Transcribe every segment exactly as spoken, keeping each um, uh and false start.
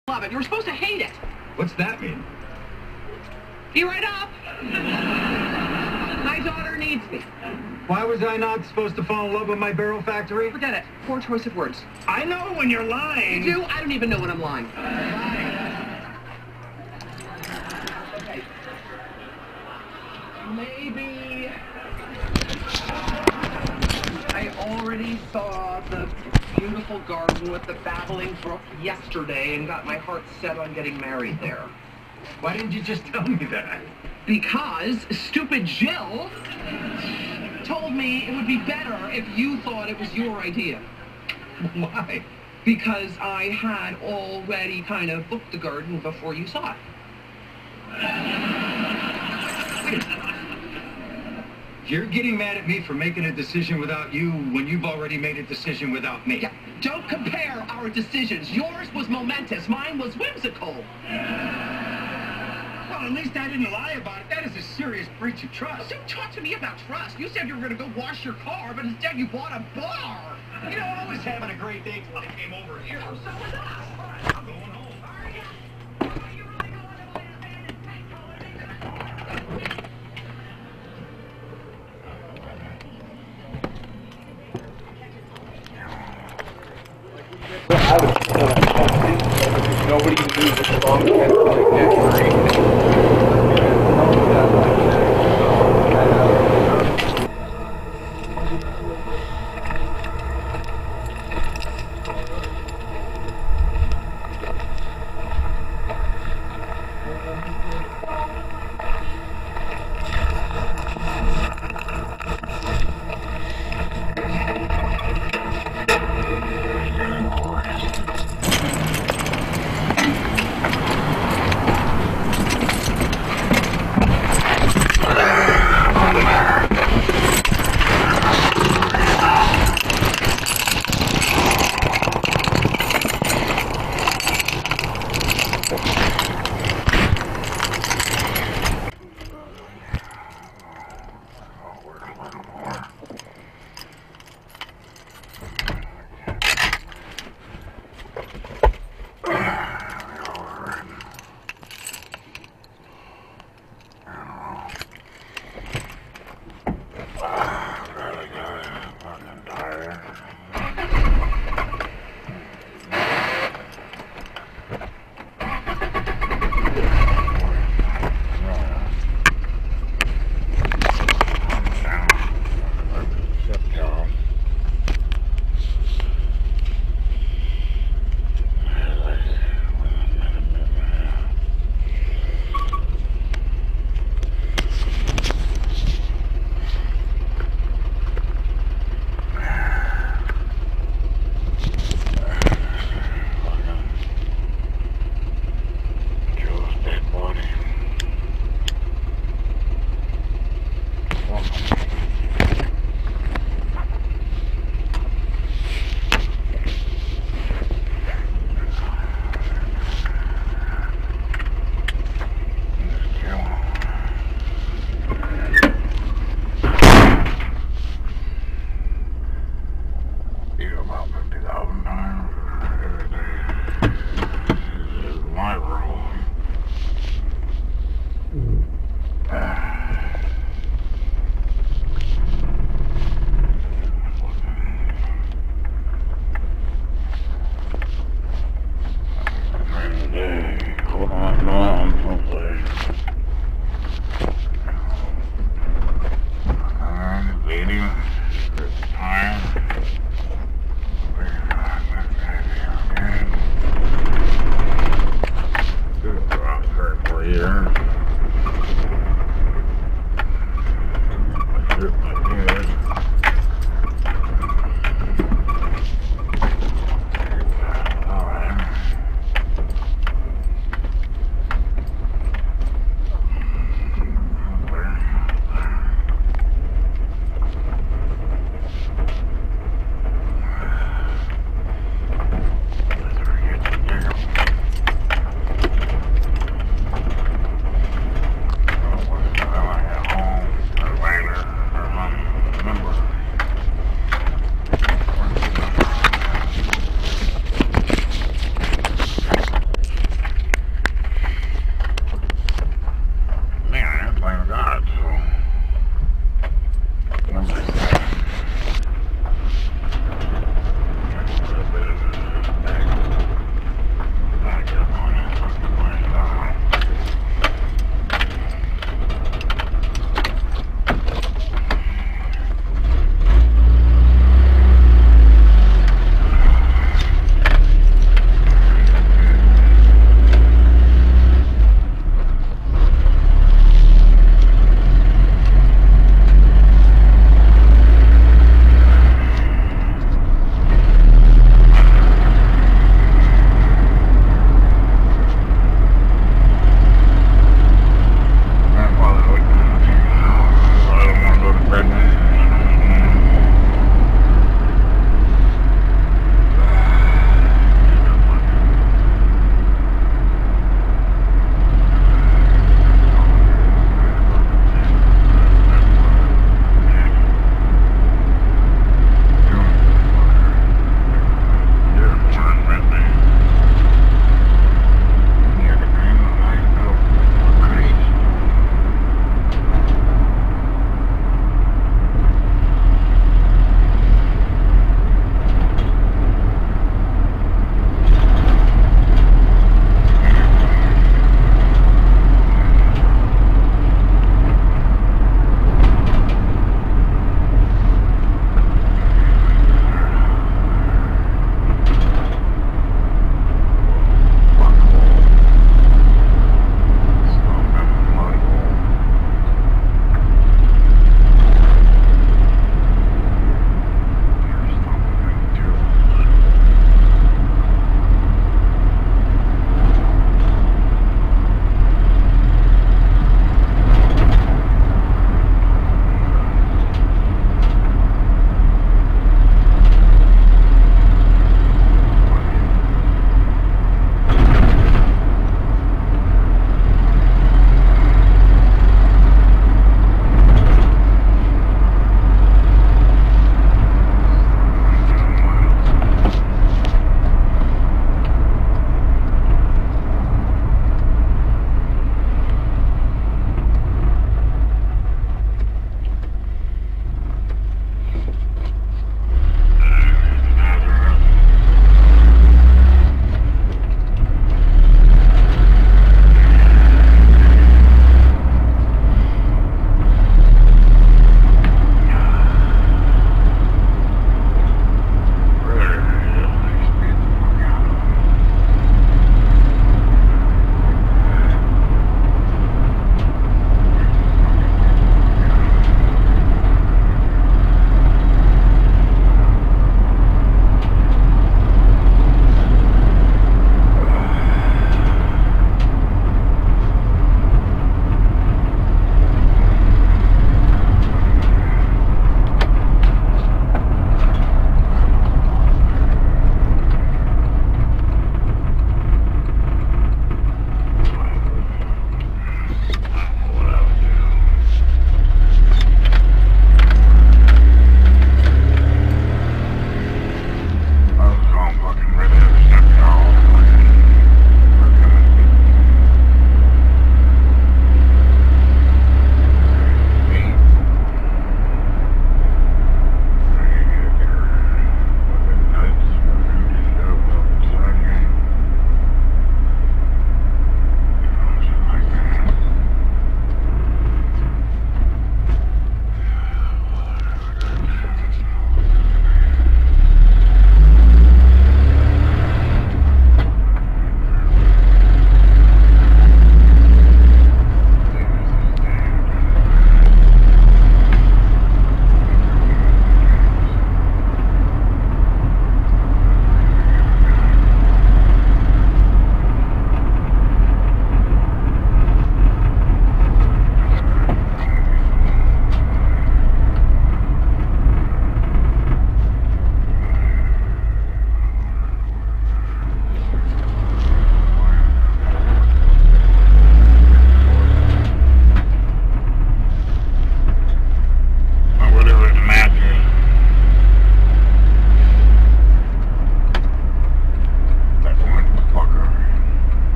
love it. You were supposed to hate it. What's that mean? Be right up. My daughter needs me. Why was I not supposed to fall in love with my barrel factory? Forget it. Poor choice of words. I know when you're lying. You do? I don't even know when I'm lying. Okay. Maybe... I already saw the beautiful garden with the babbling brook yesterday and got my heart set on getting married there. Why didn't you just tell me that? Because stupid Jill told me it would be better if you thought it was your idea. Why? Because I had already kind of booked the garden before you saw it. You're getting mad at me for making a decision without you when you've already made a decision without me. Yeah, don't compare our decisions. Yours was momentous. Mine was whimsical. Well, at least I didn't lie about it. That is a serious breach of trust. Don't talk to me about trust. You said you were going to go wash your car, but instead you bought a bar. You know, I was having a great day till I came over here. Oh, so was I. All right, I'm going home. I was uh, nobody knew the song had like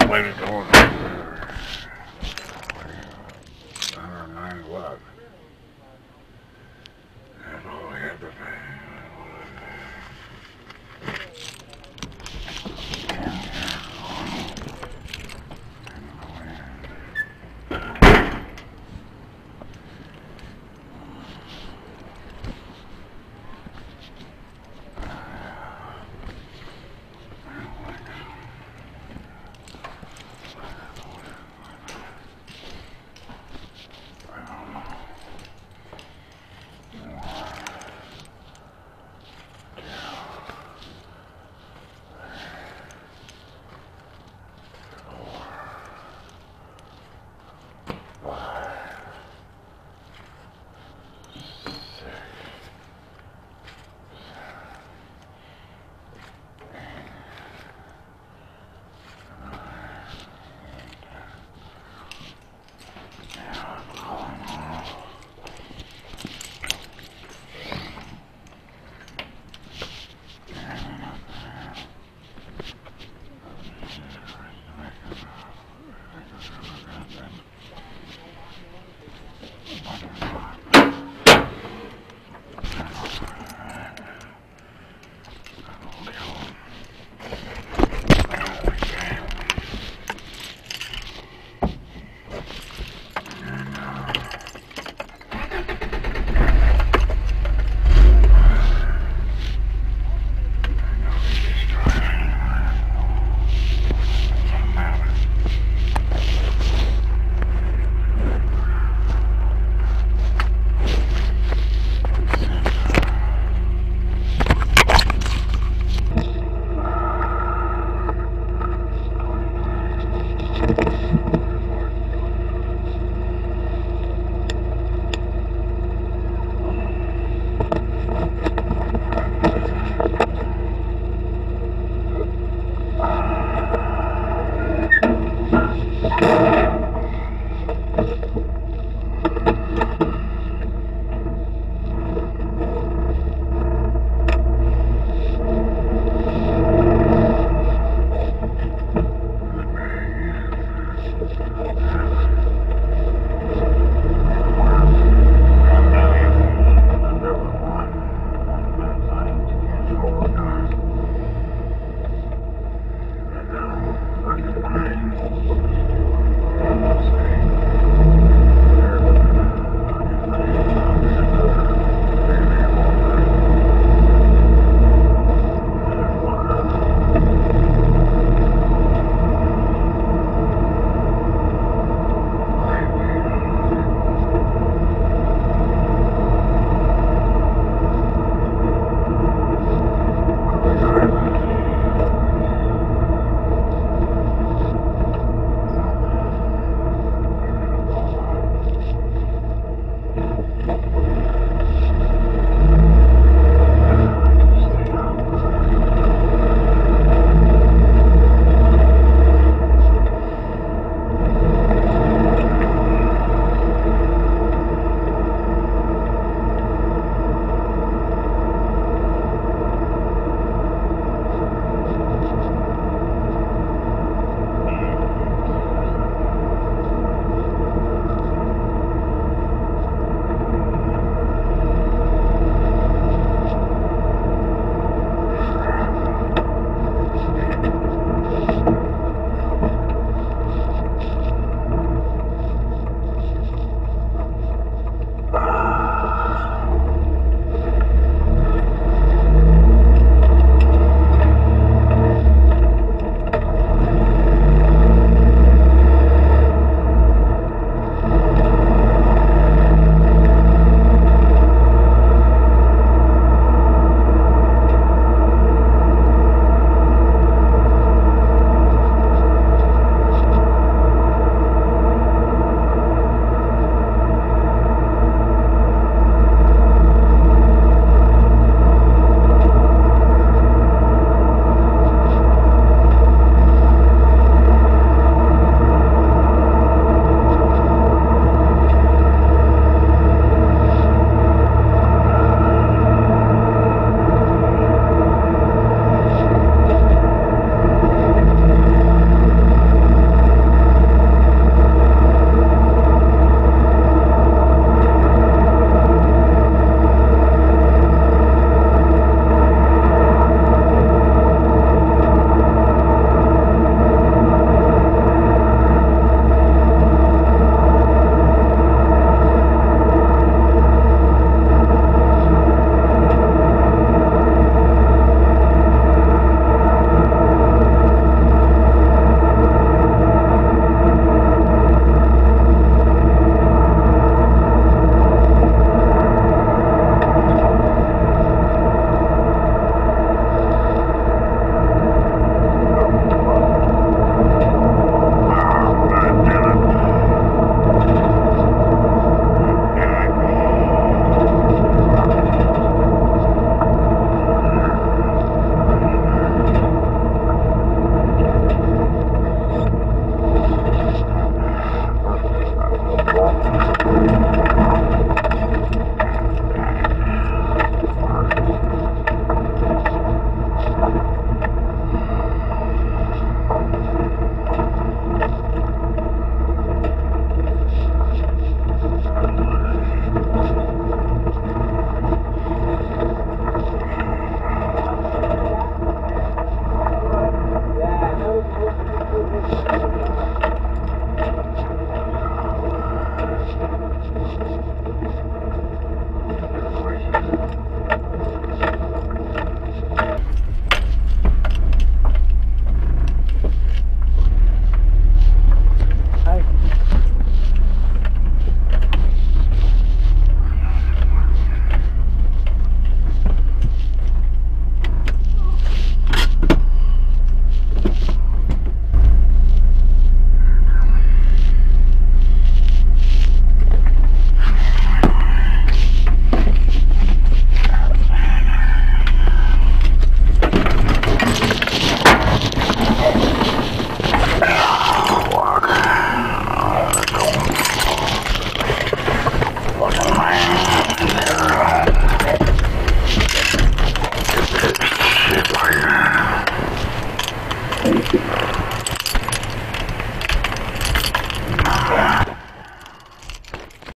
Blame it on nine eleven. That's all we had to pay. You